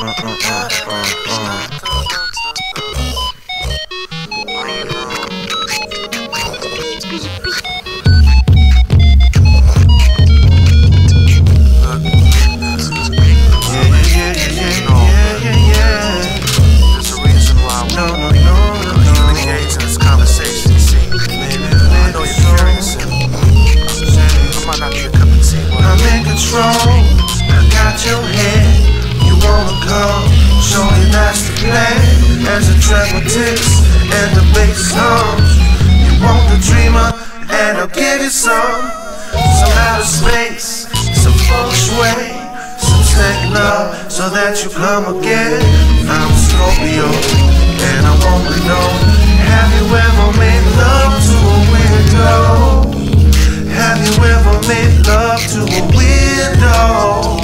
I got your head, you wanna come, show you that's the plan. As the treble ticks and the bass hums, you want the dreamer, and I'll give you some outer space, some feng shui, some snake love, so that you come again. I'm Scorpio, and I wanna know, have you ever made love to a window? Have you ever made love to a window?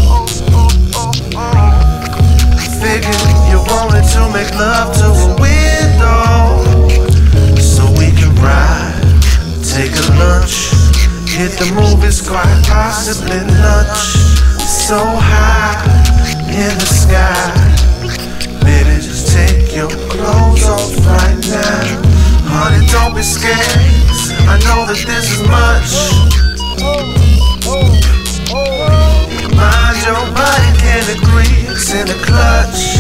Figured you wanted to make love to a window, so we can ride, take a lunch, hit the movies, quite possibly lunch. So high in the sky, baby, just take your clothes off right now. Honey, don't be scared, I know that this is much. Mind your body can't agree, it's in the clutch.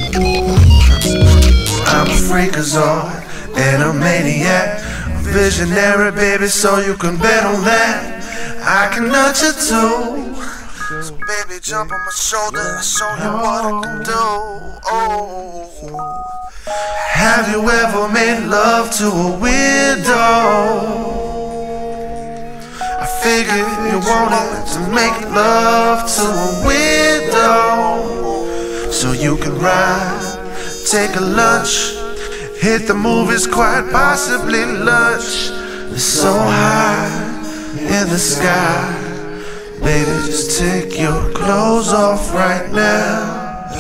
I'm a freakazoid and a maniac, a visionary, baby, so you can bet on that. I can nudge you too, so baby, jump on my shoulder, I'll show you what I can do. Oh. Have you ever made love to a window? I figured you wanted to make love to a window, so you can ride, take a lunch, hit the movies, quite possibly lunch. It's so high in the sky, baby, just take your clothes off right now.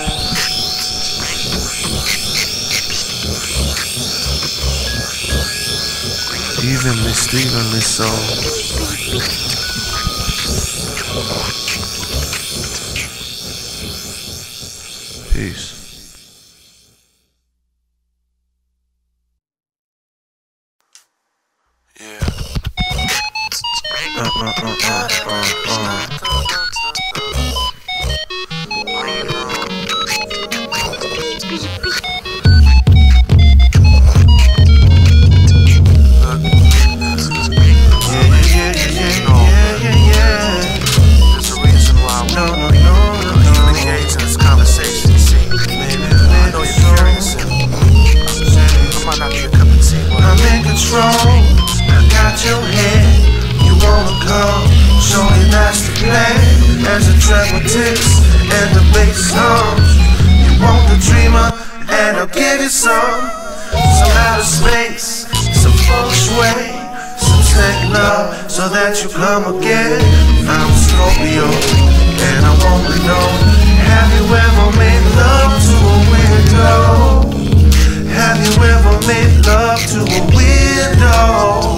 Evenly, Stevenly so. Peace. Yeah. I got your head, you wanna come, show you that's the plan. As the treble ticks and the bass hums, you want the dreamer, and I'll give you some outer space, some feng shui, some snake love, so that you come again. I'm Scorpio, and I wanna know, have you ever made love to a window? Have you ever made love to a window?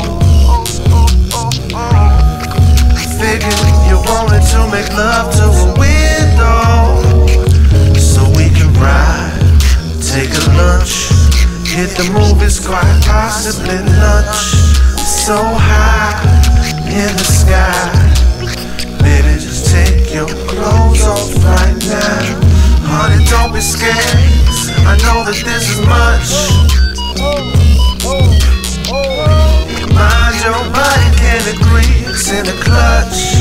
Figured you wanted to make love to a window, so we can ride, take a lunch, hit the movies, quite possibly lunch. So high in the sky, baby, just take your clothes off right now. Honey, don't be scared, I know that this is much. Mind your body can't agree, it's in the clutch.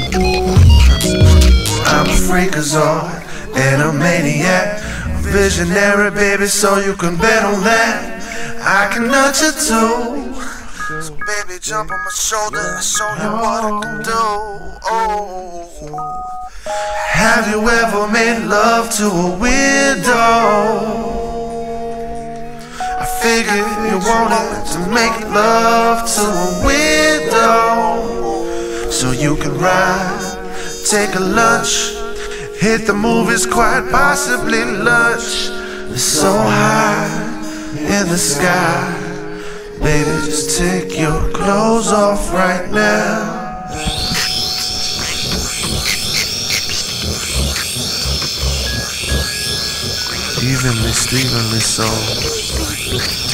I'm a freakazoid and a maniac, a visionary, baby, so you can bet on that. I can nudge you too, so baby, jump on my shoulder, I'll show you what I can do. Oh. Have you ever made love to a window? I figured you wanted to make love to a window, so you can ride, take a lunch, hit the movies, quite possibly lunch. It's so high in the sky, baby, just take your clothes off right now. Stephenly soul.